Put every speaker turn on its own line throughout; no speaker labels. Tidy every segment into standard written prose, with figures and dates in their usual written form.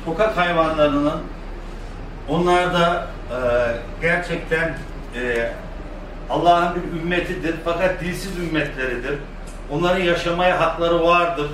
sokak hayvanlarının, onlar da gerçekten Allah'ın bir ümmetidir fakat dilsiz ümmetleridir. Onların yaşamaya hakları vardır.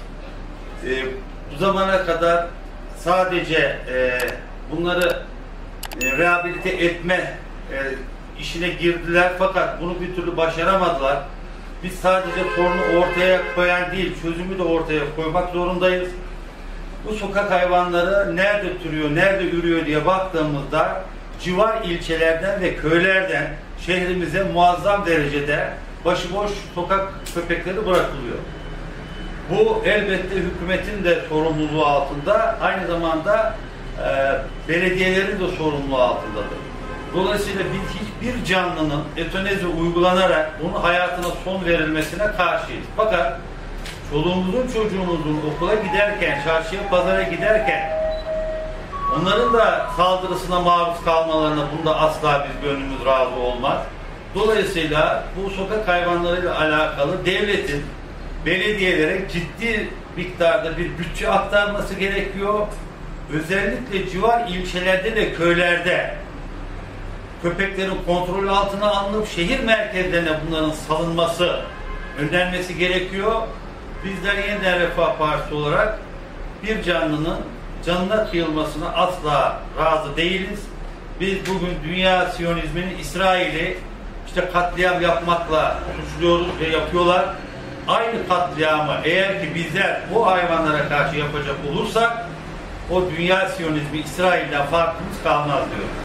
Bu zamana kadar sadece bunları rehabilite etme işine girdiler fakat bunu bir türlü başaramadılar. Biz sadece sorunu ortaya koyan değil, çözümü de ortaya koymak zorundayız. Bu sokak hayvanları nerede türüyor, nerede ürüyor diye baktığımızda civar ilçelerden ve köylerden şehrimize muazzam derecede başıboş sokak köpekleri bırakılıyor. Bu elbette hükümetin de sorumluluğu altında, aynı zamanda belediyelerin de sorumluluğu altındadır. Dolayısıyla biz hiçbir canlının ötenazi uygulanarak bunun hayatına son verilmesine karşıyız. Fakat çoluğumuzun, çocuğumuzun okula giderken, çarşıya, pazara giderken onların da saldırısına maruz kalmalarına bunda asla biz gönlümüz razı olmaz. Dolayısıyla bu sokak hayvanlarıyla alakalı devletin belediyelere ciddi miktarda bir bütçe aktarması gerekiyor. Özellikle civar ilçelerde ve köylerde köpeklerin kontrol altına alınıp şehir merkezlerine bunların salınması, önlenmesi gerekiyor. Bizler Yeniden Refah Partisi olarak bir canlının canına kıyılmasına asla razı değiliz. Biz bugün dünya Siyonizminin İsrail'i katliam yapmakla suçluyoruz ve yapıyorlar. Aynı katliamı eğer ki bizler bu hayvanlara karşı yapacak olursak o dünya Siyonizmi İsrail'den farkımız kalmaz diyor.